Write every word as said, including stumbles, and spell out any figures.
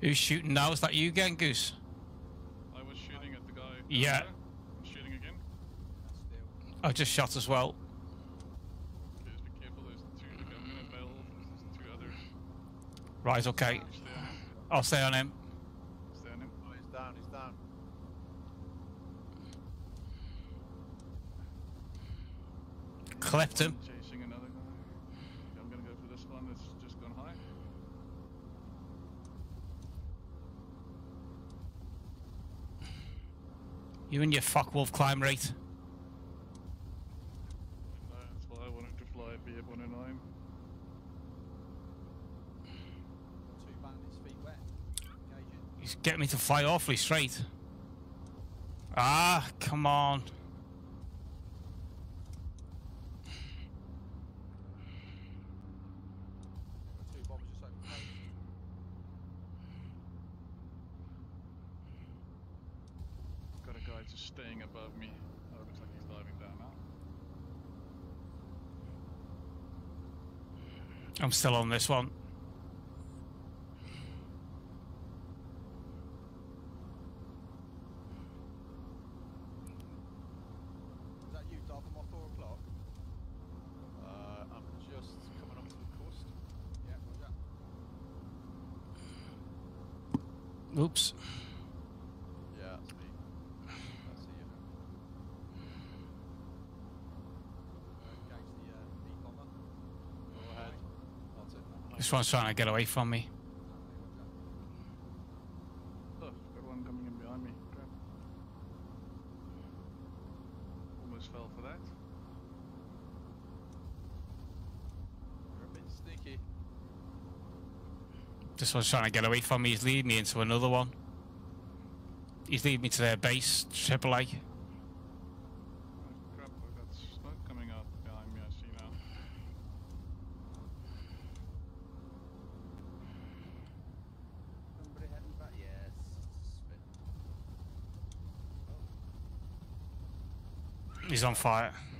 Who's shooting now? Is that you again, Goose? I was shooting at the guy. Yeah. I'm shooting again. I just shot as well. Okay, just be careful. There's two. Okay, I'm gonna bail off. There's two others. Right, okay. Stay on him. I'll stay on him. Stay on him. Oh, he's down, he's down. Clipped him. Chasing another guy. Okay, I'm gonna go for this one that's just gone high. You and your fuck wolf climb rate. And that's why I wanted to fly B F one oh nine. Two bandits, feet wet. Engaging. He's getting me to fly awfully straight. Ah, come on. Two bombers just open coast. Got a guy just staying above me. Oh, looks like he's diving down now. I'm still on this one. Is that you, Dov? I'm on four o'clock. Uh, I'm just coming up to the coast. Yeah, roger. Oops. Yeah, that's me. I see you. Engage the uh, deep bomber. Go ahead. That's it. This one's trying to get away from me. Oh, got one coming in behind me. Crap. Almost fell for that. You're a bit sneaky. This one's trying to get away from me. He's leading me into another one. He's leading me to their base, triple A. Oh, crap, I got smoke coming out behind me, I see now. Somebody heading back? Yes. Spin. He's on fire.